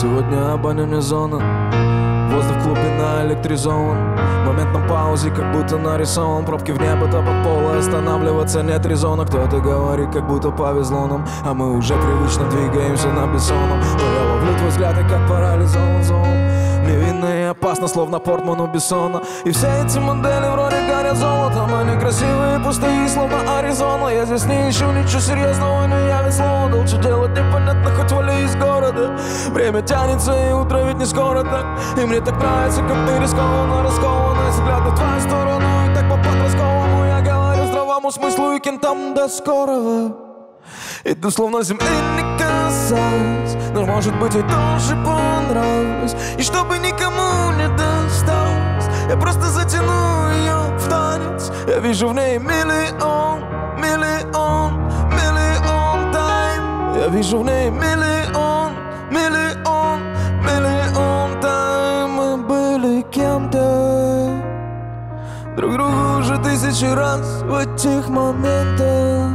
Сегодня баня не зона, воздух в клубе наэлектризован. Момент на паузе, как будто нарисован. Пробки в небо-то под пола, останавливаться нет резона. Кто-то говорит, как будто повезло нам, а мы уже привычно двигаемся на бессонном. Но я ловлю твой взгляд и как парализован зон. Невинно и опасно, словно Портман у Бессона. И все эти модели вроде горят золотом. Они красивые, пустые, словно Аризона. Я здесь не ищу ничего серьезного, но я ведь словно долче делать непонятно, хоть вали из города. Время тянется, и утро ведь не скоро так. И мне так нравится, как ты рискованно раскованный взгляд в твою сторону. И так по-подростковому я говорю здравому смыслу и кентам до скорого. Иду словно земли не касаясь, но может быть ей тоже понравилось. И чтобы никому не досталось, я просто затяну ее в танец. Я вижу в ней миллион, миллион, миллион тайн. Я вижу в ней миллион, миллион, миллион тайн. Мы были кем-то, друг другу уже тысячи раз в этих моментах.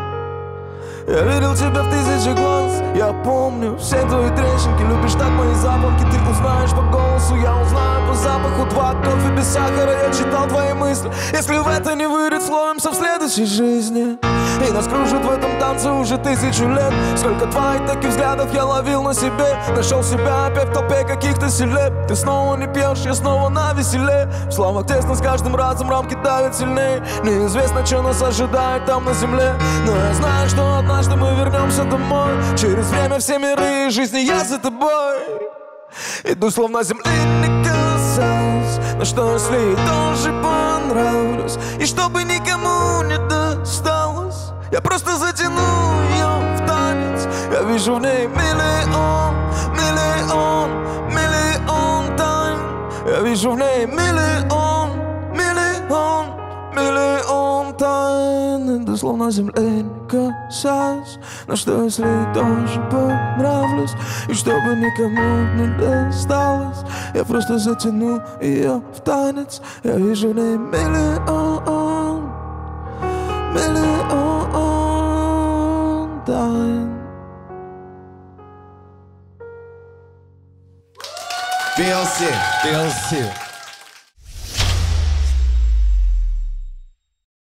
Я видел тебя в тысячи глаз, я помню все твои трещинки. Любишь так мои запонки, ты узнаешь по голосу, я узнаю по запаху. 2 кофе без сахара, я читал твои мысли. Если в это не выйдет, словимся в следующей жизни. И нас кружит в этом танце уже 1000 лет. Сколько твоих таких взглядов я ловил на себе. Нашел себя опять в толпе каких-то селеб. Ты снова не пьешь, я снова на веселе. В словах тесно с каждым разом, рамки давят сильнее. Неизвестно, что нас ожидает там на земле. Но я знаю, что однажды мы вернемся домой. Через время все миры жизни я за тобой. Иду словно земли не касаясь, но что если ей тоже понравлюсь? И чтобы никому не досталось, я просто затяну ее в танец. Я вижу в ней миллион, миллион, миллион тайн. Я вижу в ней миллион, миллион, миллион тайн. Иду словно земли не касаясь, но что если ей тоже понравлюсь? И чтобы никому не досталось, я просто затяну ее в танец. Я вижу в ней миллион, миллион тайн. TLC.